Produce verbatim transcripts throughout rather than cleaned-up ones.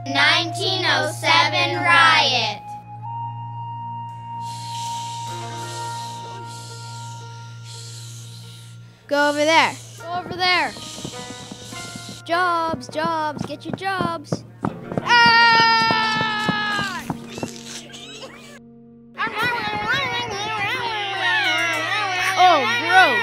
nineteen oh seven Riot. Go over there. Go over there. Jobs, jobs, get your jobs. Ah! Oh, gross.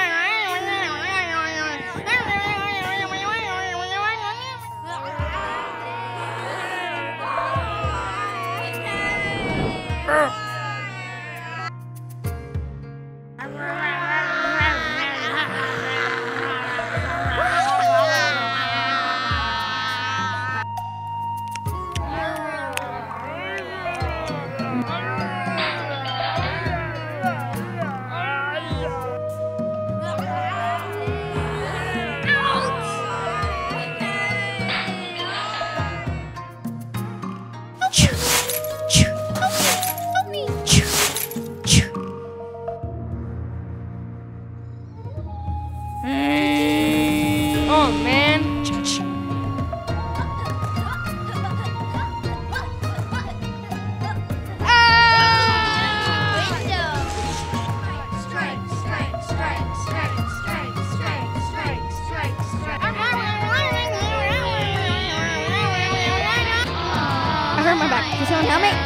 Oh, man. I hurt my back. Can someone help me?